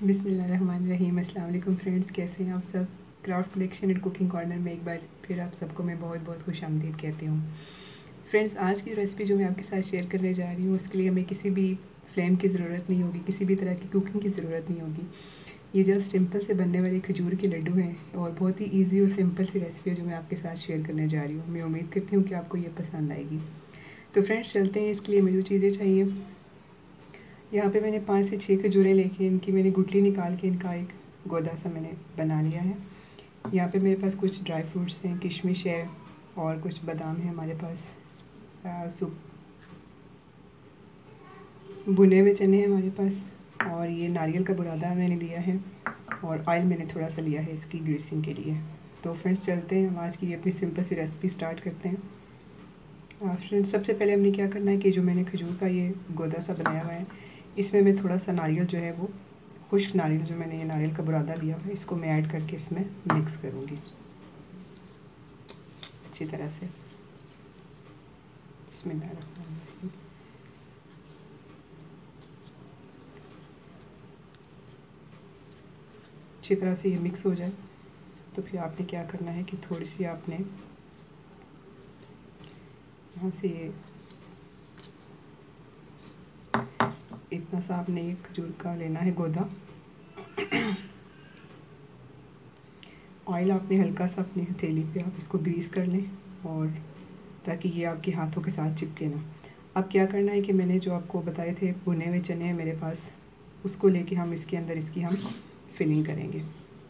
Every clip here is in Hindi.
बिस्मिल्लाहिर्रहमानिर्रहीम। अस्सलाम वालेकुम फ्रेंड्स, कैसे हैं आप सब। Craft collection and cooking corner में एक बार फिर आप सबको मैं बहुत बहुत खुश आमदीद कहती हूँ। फ्रेंड्स, आज की रेसिपी जो मैं आपके साथ शेयर करने जा रही हूँ उसके लिए हमें किसी भी फ्लेम की ज़रूरत नहीं होगी, किसी भी तरह की कुकिंग की ज़रूरत नहीं होगी। ये जस्ट सिंपल से बनने वाले खजूर के लड्डू हैं और बहुत ही ईजी और सिंपल सी रेसिपी है जो मैं आपके साथ शेयर करने जा रही हूँ। मैं उम्मीद करती हूँ कि आपको ये पसंद आएगी। तो फ्रेंड्स चलते हैं। इसके लिए मुझे चीज़ें चाहिए। यहाँ पे मैंने 5 से 6 खजूरें लेके इनकी मैंने गुठली निकाल के इनका एक गोदा सा मैंने बना लिया है। यहाँ पे मेरे पास कुछ ड्राई फ्रूट्स हैं, किशमिश है और कुछ बादाम है हमारे पास। भुने हुए चने हैं हमारे पास और ये नारियल का बुरादा मैंने लिया है और ऑयल मैंने थोड़ा सा लिया है इसकी ग्रीसिंग के लिए। तो फ्रेंड्स चलते हैं, हम आज की अपनी सिंपल सी रेसिपी स्टार्ट करते हैं। फ्रेंड्स सबसे पहले हमने क्या करना है कि जो मैंने खजूर का ये गोदा सा बनाया हुआ है इसमें मैं थोड़ा सा नारियल जो है वो खुश्क नारियल जो मैंने ये नारियल का बुरादा लिया है इसको मैं ऐड करके इसमें मिक्स करूँगी अच्छी तरह से। इसमें अच्छी तरह से ये मिक्स हो जाए तो फिर आपने क्या करना है कि थोड़ी सी आपने यहाँ से ये इतना सा आपने ये खजूर का लेना है गोदा। ऑयल आपने हल्का सा अपनी हथेली पे आप इसको ग्रीस कर लें और ताकि ये आपके हाथों के साथ चिपके ना। अब क्या करना है कि मैंने जो आपको बताए थे भुने हुए चने हैं मेरे पास, उसको लेके हम इसके अंदर इसकी हम फिलिंग करेंगे।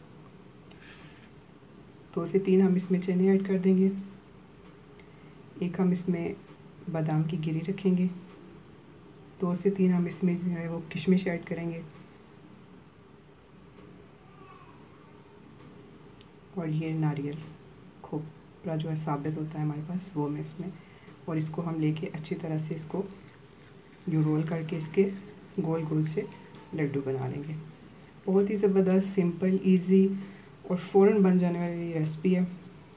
2 से 3 हम इसमें चने ऐड कर देंगे। एक हम इसमें बादाम की गिरी रखेंगे। 2 से 3 हम इसमें जो है वो किशमिश ऐड करेंगे और ये नारियल खोपरा जो है साबित होता है हमारे पास वो मैं इसमें, और इसको हम लेके अच्छी तरह से इसको जो रोल करके इसके गोल गोल से लड्डू बना लेंगे। बहुत ही ज़बरदस्त, सिंपल, इजी और फ़ौरन बन जाने वाली रेसिपी है।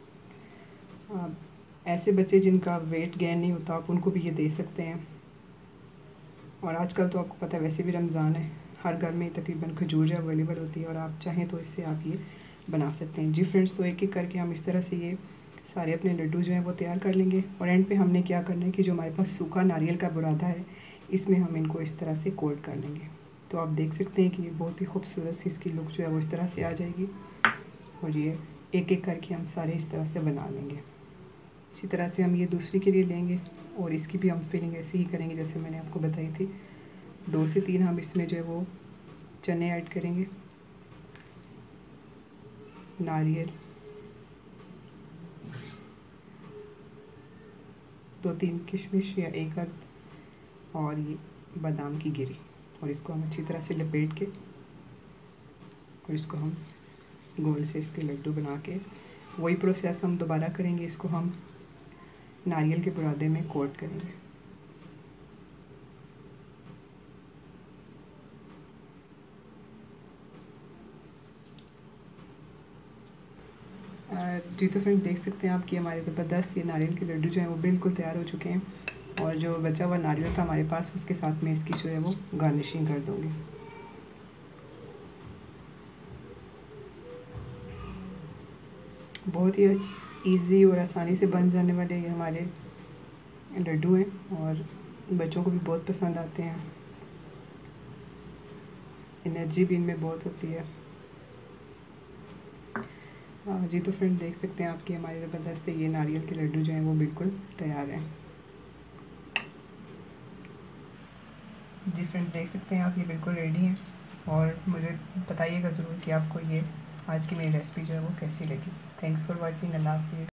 ऐसे बच्चे जिनका वेट गेन नहीं होता आप उनको भी ये दे सकते हैं। और आजकल तो आपको पता है वैसे भी रमज़ान है, हर घर में तकरीबन खजूर जो अवेलेबल होती है और आप चाहें तो इससे आप ये बना सकते हैं। जी फ्रेंड्स, तो एक एक करके हम इस तरह से ये सारे अपने लड्डू जो हैं वो तैयार कर लेंगे। और एंड पे हमने क्या करना है कि जो हमारे पास सूखा नारियल का बुरादा है इसमें हम इनको इस तरह से कोट कर लेंगे। तो आप देख सकते हैं कि ये बहुत ही खूबसूरत सी इसकी लुक जो है वो इस तरह से आ जाएगी। और ये एक एक करके हम सारे इस तरह से बना लेंगे। इसी तरह से हम ये दूसरी के लिए लेंगे और इसकी भी हम फिलिंग ऐसे ही करेंगे जैसे मैंने आपको बताई थी। 2 से 3 हम इसमें जो है वो चने ऐड करेंगे, नारियल, 2-3 किशमिश या एक अद और ये बादाम की गिरी, और इसको हम अच्छी तरह से लपेट के और इसको हम गोल से इसके लड्डू बना के वही प्रोसेस हम दोबारा करेंगे। इसको हम नारियल के बुरादे में कोट करेंगे। जी तो फ्रेंड देख सकते हैं आप कि हमारे ज़बरदस्त ये नारियल के लड्डू जो हैं वो बिल्कुल तैयार हो चुके हैं। और जो बचा हुआ नारियल था हमारे पास उसके साथ में इसकी जो है वो गार्निशिंग कर दूँगी। बहुत ही इजी और आसानी से बन जाने वाले ये हमारे लड्डू हैं और बच्चों को भी बहुत पसंद आते हैं। एनर्जी भी इनमें बहुत होती है। जी तो फ्रेंड देख सकते हैं आपकी हमारे ज़बरदस्त से ये नारियल के लड्डू जो हैं वो बिल्कुल तैयार हैं। जी फ्रेंड देख सकते हैं आप ये बिल्कुल रेडी हैं और मुझे बताइएगा ज़रूर कि आपको ये आज की मेरी रेसिपी जो है वो कैसी लगी। Thanks for watching. अल्लाह हाफ़िज़।